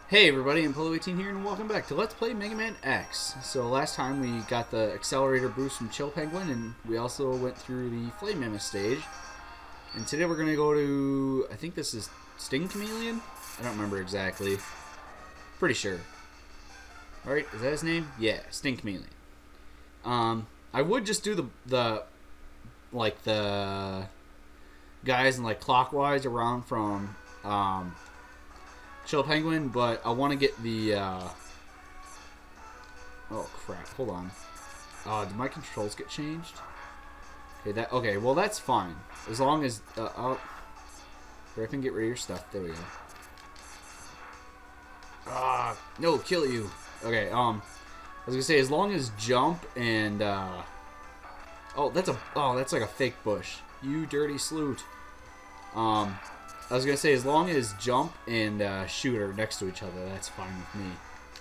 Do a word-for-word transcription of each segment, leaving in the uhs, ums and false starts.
Hey everybody, I'm Polo eighteen here, and welcome back to Let's Play Megaman X. So last time we got the accelerator boost from Chill Penguin, and we also went through the Flame Mammoth stage. And today we're going to go to, I think this is Sting Chameleon? I don't remember exactly. Pretty sure. Alright, is that his name? Yeah, Sting Chameleon. Um, I would just do the, the, like the guys in like clockwise around from, um... Chill Penguin, but I want to get the, uh... oh, crap. Hold on. Uh, did my controls get changed? Okay, that... Okay, well, that's fine. As long as... Uh, oh... Here, I can get rid of your stuff. There we go. Ah, no, kill you. Okay, um... I was gonna say, as long as jump and, uh... oh, that's a... Oh, that's like a fake bush. You dirty sloot. Um... I was going to say, as long as jump and uh, shoot are next to each other, that's fine with me.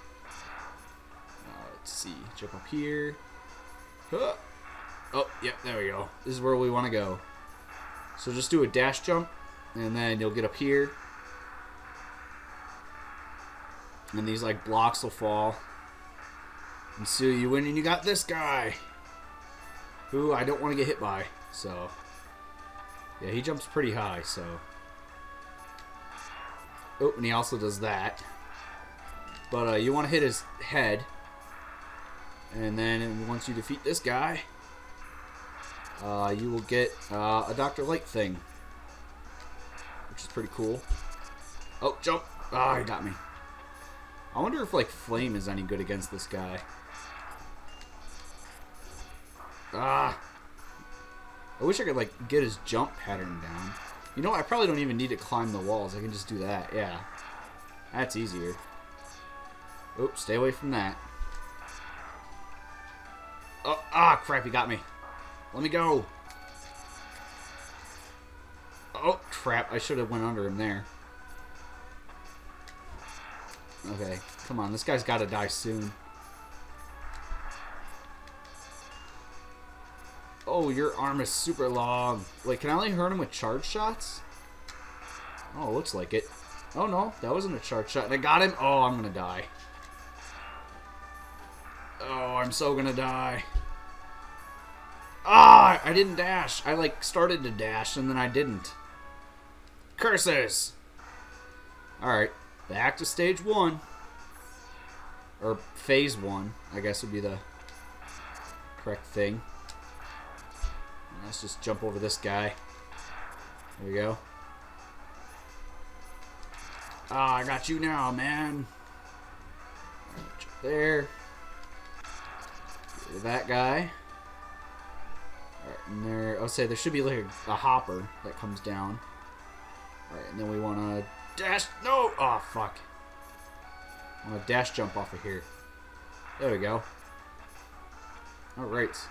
Uh, let's see. Jump up here. Huh. Oh, yep, there we go. This is where we want to go. So just do a dash jump, and then you'll get up here. And these, like, blocks will fall. And so you win, and you got this guy. Who I don't want to get hit by. So, yeah, he jumps pretty high, so... Oh, and he also does that. But uh, you want to hit his head. And then once you defeat this guy, uh, you will get uh, a Doctor Light thing. Which is pretty cool. Oh, jump! Ah, oh, he got me. I wonder if, like, Flame is any good against this guy. Ah! I wish I could, like, get his jump pattern down. You know, I probably don't even need to climb the walls. I can just do that. Yeah. That's easier. Oops, stay away from that. Oh, ah, crap, he got me. Let me go. Oh, crap, I should have went under him there. Okay, come on, this guy's got to die soon. Oh, your arm is super long. Wait, can I only hurt him with charge shots? Oh, looks like it. Oh, no. That wasn't a charge shot. And I got him. Oh, I'm going to die. Oh, I'm so going to die. Ah, I didn't dash. I, like, started to dash, and then I didn't. Curses! Alright. Back to stage one. Or phase one, I guess would be the correct thing. Let's just jump over this guy. There we go. Ah, I got you now, man. Right, jump there. Get that guy. Alright, and there... I'll say there should be like a, a hopper that comes down. Alright, and then we want to dash... No! Oh, fuck. I want to dash jump off of here. There we go. Alright.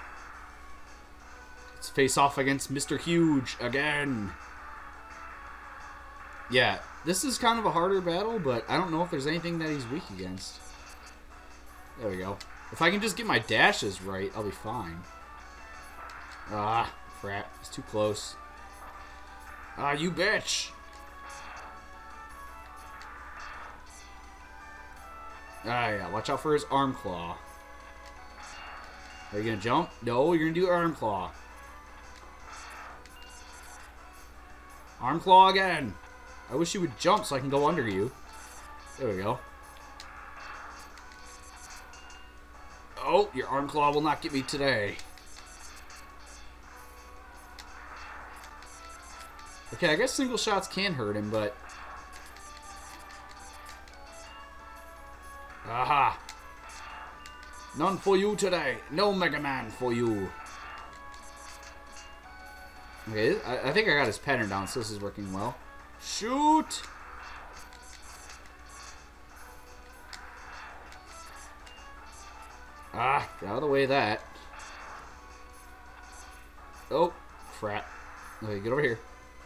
Let's face off against Mister Huge again. Yeah, this is kind of a harder battle, but I don't know if there's anything that he's weak against. There we go. If I can just get my dashes right, I'll be fine. Ah, crap. It's too close. Ah, you bitch. Ah, yeah. Watch out for his arm claw. Are you going to jump? No, you're going to do arm claw. Arm claw again. I wish you would jump so I can go under you. There we go. Oh, your arm claw will not get me today. Okay, I guess single shots can hurt him, but... Aha! None for you today. No Megaman for you. Okay, I, I think I got his pattern down, so this is working well. Shoot! Ah, get out of the way of that. Oh, crap. Okay, get over here.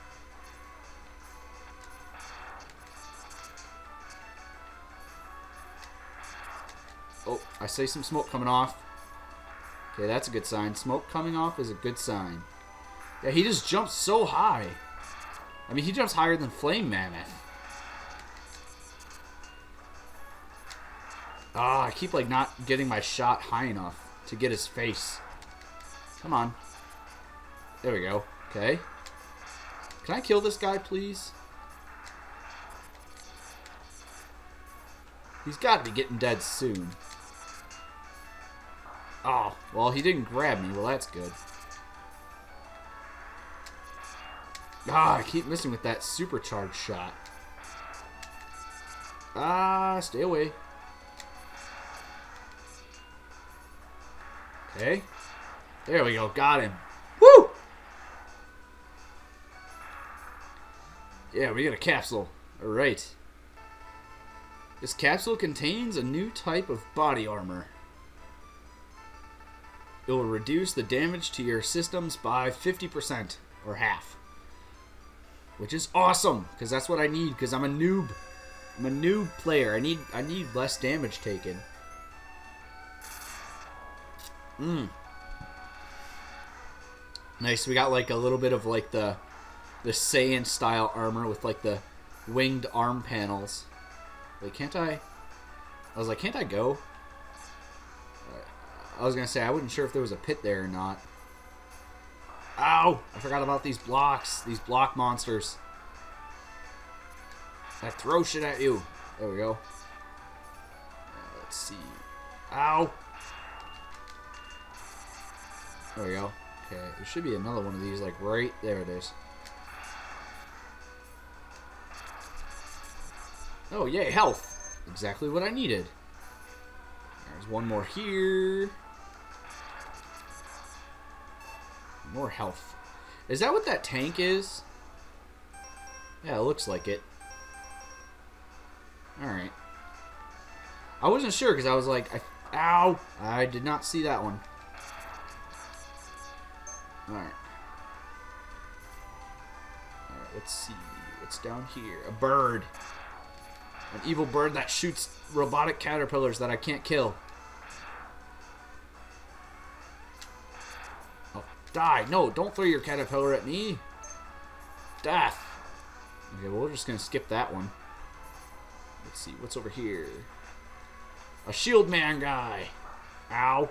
Oh, I see some smoke coming off. Okay, that's a good sign. Smoke coming off is a good sign. Yeah, he just jumps so high. I mean, he jumps higher than Flame Mammoth. Ah, I keep like not getting my shot high enough to get his face. Come on. There we go. Okay. Can I kill this guy, please? He's got to be getting dead soon. Oh, well, he didn't grab me. Well, that's good. Ah, I keep missing with that supercharged shot. Ah, stay away. Okay. There we go. Got him. Woo! Yeah, we got a capsule. Alright. This capsule contains a new type of body armor. It will reduce the damage to your systems by fifty percent, or half. Which is awesome, because that's what I need, because I'm a noob. I'm a noob player. I need I need less damage taken. Mmm. Nice, we got like a little bit of like the the Saiyan style armor with like the winged arm panels. Wait, can't I? I was like, can't I go? I was gonna say I wasn't sure if there was a pit there or not. Ow! I forgot about these blocks. These block monsters. I throw shit at you. There we go. Uh, let's see. Ow! There we go. Okay, there should be another one of these, like right there. It is. Oh, yay, health. Exactly what I needed. There's one more here. More health. Is that what that tank is? Yeah, it looks like it. Alright. I wasn't sure because I was like, I, ow! I did not see that one. Alright. Alright, let's see. What's down here? A bird. An evil bird that shoots robotic caterpillars that I can't kill. Oh, die. No, don't throw your caterpillar at me. Death. Okay, well, we're just going to skip that one. Let's see. What's over here? A shield man guy. Ow.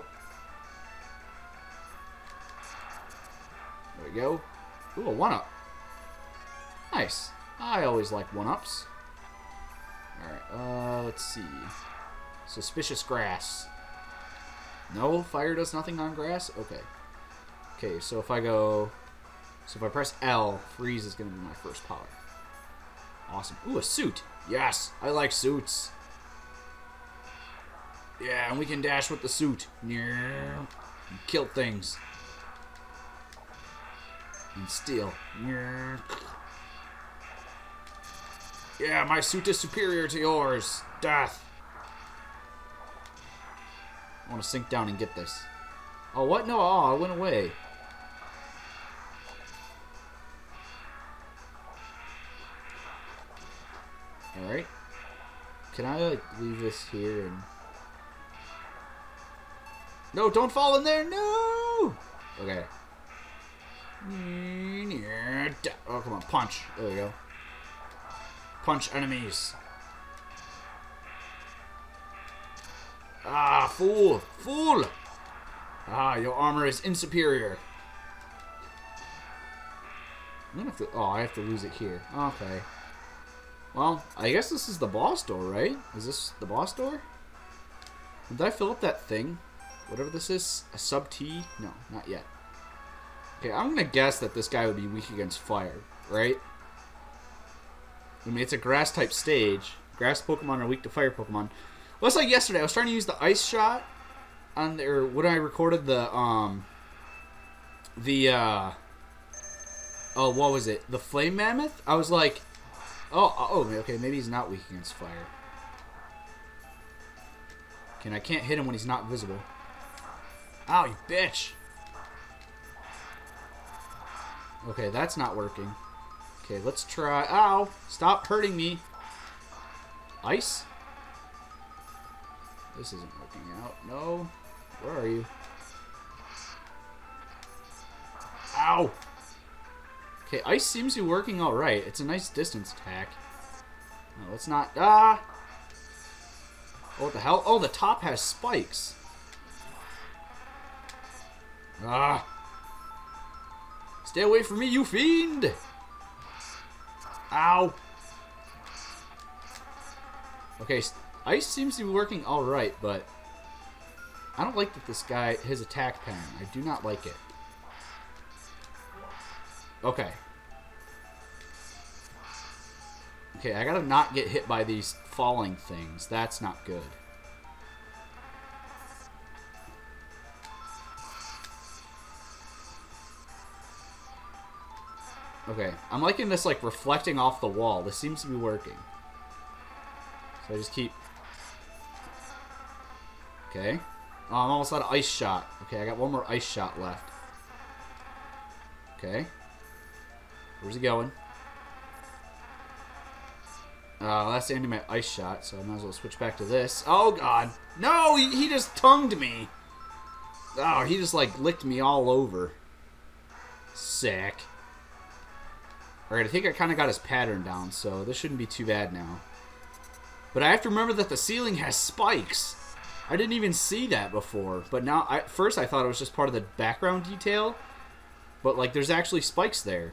There we go. Ooh, a one-up. Nice. I always like one-ups. Alright, uh, let's see. Suspicious grass. No, fire does nothing on grass? Okay. Okay, so if I go... So if I press L, freeze is going to be my first power. Awesome. Ooh, a suit. Yes, I like suits. Yeah, and we can dash with the suit. And kill things. And steal. Yeah, my suit is superior to yours. Death. I want to sink down and get this. Oh, what? No, oh, I went away. Alright. Can I, like, leave this here and... No, don't fall in there! No! Okay. Oh, come on. Punch. There we go. Punch enemies. Ah, fool! Fool! Ah, your armor is insuperior. I'm gonna have to... Oh, I have to lose it here. Okay. Well, I guess this is the boss door, right? Is this the boss door? Did I fill up that thing? Whatever this is? A sub-T? No, not yet. Okay, I'm gonna guess that this guy would be weak against fire, right? I mean, it's a grass-type stage. Grass Pokemon are weak to fire Pokemon. Well, it's like yesterday. I was trying to use the ice shot on there when I recorded the, um... The, uh... Oh, what was it? The Flame Mammoth? I was like... Oh, oh, okay, maybe he's not weak against fire. Okay, and I can't hit him when he's not visible. Ow, you bitch! Okay, that's not working. Okay, let's try... Ow! Stop hurting me! Ice? This isn't working out. No. Where are you? Ow! Okay, ice seems to be working alright. It's a nice distance attack. No, let's not... Ah! Oh, what the hell? Oh, the top has spikes. Ah. Stay away from me, you fiend. Ow. Okay, ice seems to be working alright, but I don't like that this guy, his attack pattern. I do not like it. Okay. Okay, I gotta not get hit by these falling things. That's not good. Okay, I'm liking this, like, reflecting off the wall. This seems to be working. So I just keep... Okay. Oh, I'm almost out of ice shot. Okay, I got one more ice shot left. Okay. Where's he going? Uh, that's the end of my ice shot, so I might as well switch back to this. Oh, God. No, he, he just tongued me. Oh, he just, like, licked me all over. Sick. Alright, I think I kind of got his pattern down, so this shouldn't be too bad now. But I have to remember that the ceiling has spikes. I didn't even see that before. But now, I, first I thought it was just part of the background detail. But, like, there's actually spikes there.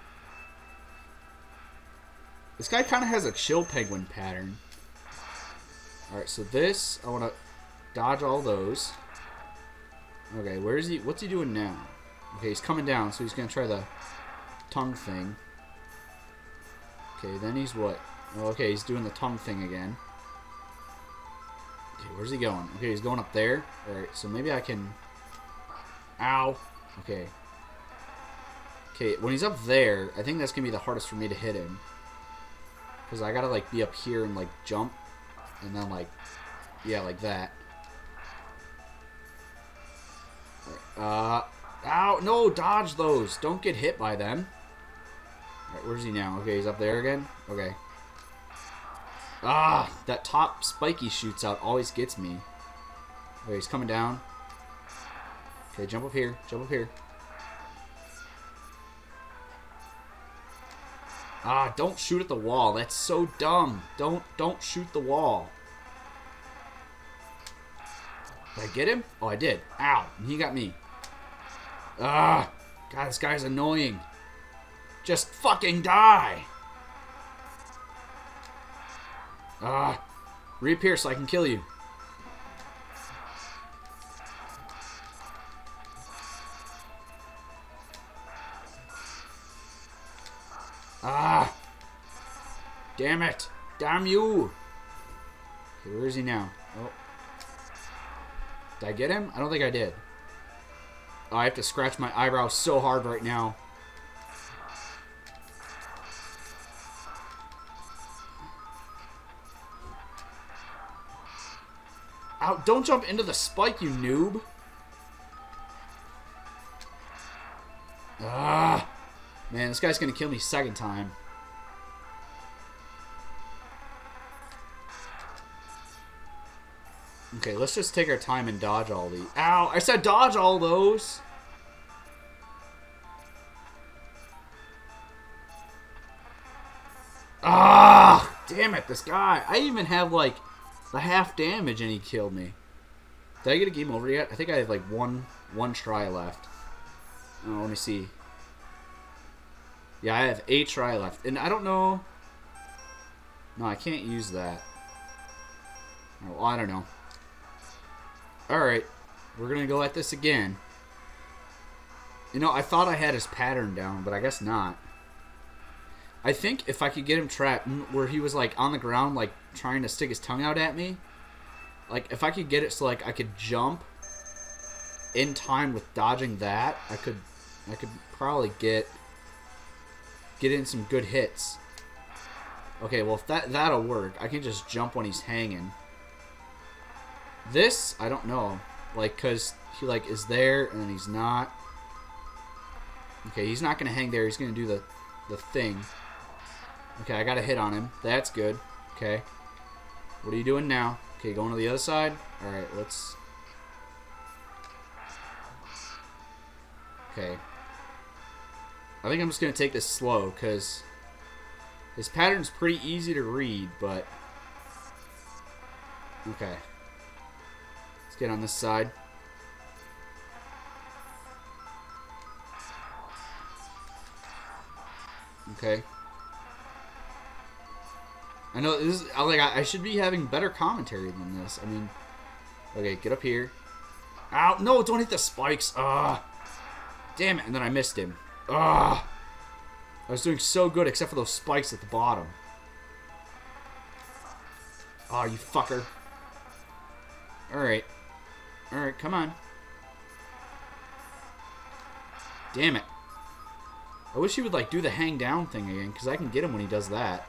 This guy kind of has a chill penguin pattern. Alright, so this, I want to dodge all those. Okay, where is he? What's he doing now? Okay, he's coming down, so he's going to try the tongue thing. Okay, then he's what? Oh, okay, he's doing the tongue thing again. Okay, where's he going? Okay, he's going up there. Alright, so maybe I can... Ow! Okay. Okay, when he's up there, I think that's going to be the hardest for me to hit him. Because I gotta, like, be up here and, like, jump. And then, like, yeah, like that. Uh, ow! No, dodge those! Don't get hit by them. Alright, where's he now? Okay, he's up there again? Okay. Ah! That top spike he shoots out always gets me. Okay, he's coming down. Okay, jump up here. Jump up here. Ah, don't shoot at the wall. That's so dumb. Don't, don't shoot the wall. Did I get him? Oh, I did. Ow. He got me. Ah. God, this guy's annoying. Just fucking die. Ah. Reappear so I can kill you. Ah! Damn it! Damn you! Okay, where is he now? Oh. Did I get him? I don't think I did. Oh, I have to scratch my eyebrows so hard right now. Ow, don't jump into the spike, you noob! Ah! Man, this guy's gonna kill me second time. Okay, let's just take our time and dodge all these. Ow! I said dodge all those! Ah! Damn it, this guy. I even have, like, the half damage and he killed me. Did I get a game over yet? I think I have, like, one, one try left. Oh, let me see. Yeah, I have a try left. And I don't know... No, I can't use that. Oh, I don't know. Alright. We're going to go at this again. You know, I thought I had his pattern down, but I guess not. I think if I could get him trapped where he was, like, on the ground, like, trying to stick his tongue out at me. Like, if I could get it so, like, I could jump in time with dodging that, I could... I could probably get... Get in some good hits. Okay, well, if that, that'll work. I can just jump when he's hanging. This, I don't know. Like, because he, like, is there, and then he's not. Okay, he's not going to hang there. He's going to do the, the thing. Okay, I got a hit on him. That's good. Okay. What are you doing now? Okay, going to the other side? Alright, let's... Okay. I think I'm just going to take this slow, because his pattern's pretty easy to read, but... Okay. Let's get on this side. Okay. I know this is like I should be having better commentary than this. I mean, okay, get up here. Ow! No, don't hit the spikes. Ah, damn it! And then I missed him. Ah, I was doing so good except for those spikes at the bottom. Oh, you fucker! All right, all right, come on. Damn it! I wish he would like do the hang down thing again, because I can get him when he does that.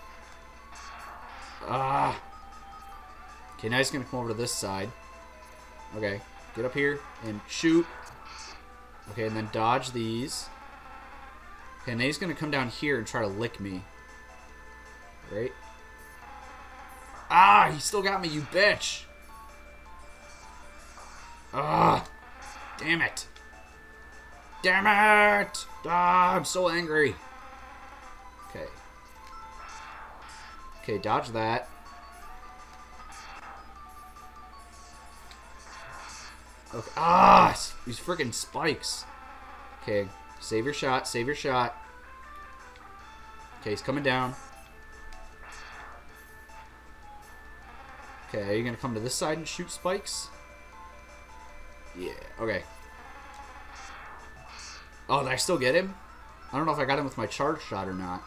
Ah. Okay, now he's gonna come over to this side. Okay, get up here and shoot. Okay, and then dodge these. Okay, now he's gonna come down here and try to lick me. Right? Ah, he still got me, you bitch! Ah, damn it! Damn it! Ah, I'm so angry. Okay. Okay, dodge that. Okay. Ah, these freaking spikes. Okay, save your shot, save your shot. Okay, he's coming down. Okay, are you gonna come to this side and shoot spikes? Yeah, okay. Oh, did I still get him? I don't know if I got him with my charge shot or not.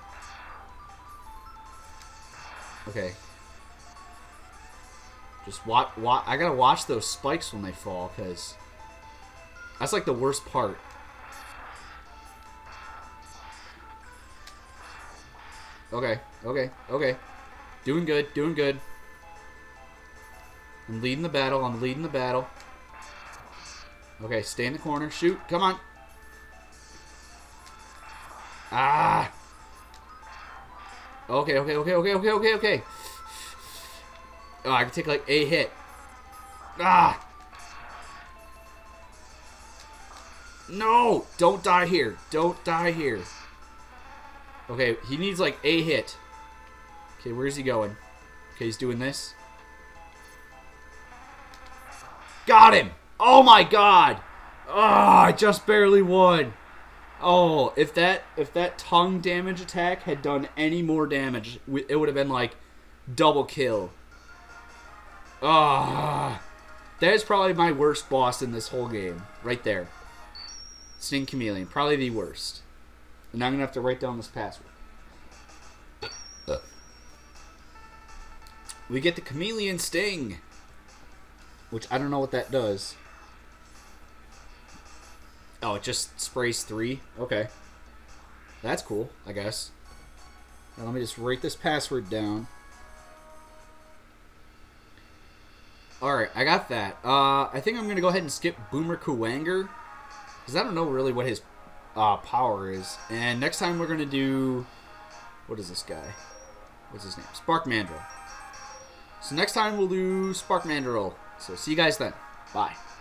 Okay. Just watch. Wa I gotta watch those spikes when they fall, because that's like the worst part. Okay, okay, okay. Doing good, doing good. I'm leading the battle, I'm leading the battle. Okay, stay in the corner. Shoot, come on. Ah! Okay, okay, okay, okay, okay, okay, okay. Oh, I can take like a hit. Ah! No! Don't die here. Don't die here. Okay, he needs like a hit. Okay, where's he going? Okay, he's doing this. Got him! Oh my god! Oh, I just barely won. Oh, if that if that tongue damage attack had done any more damage, it would have been like double kill. Ah, oh, that is probably my worst boss in this whole game, right there. Sting Chameleon, probably the worst. And now I'm gonna have to write down this password. We get the Chameleon Sting, which I don't know what that does. Oh, it just sprays three? Okay. That's cool, I guess. Now let me just write this password down. Alright, I got that. Uh, I think I'm going to go ahead and skip Boomer Kuwanger, because I don't know really what his uh, power is. And next time we're going to do... What is this guy? What's his name? Spark Mandrill. So next time we'll do Spark Mandrill. So see you guys then. Bye.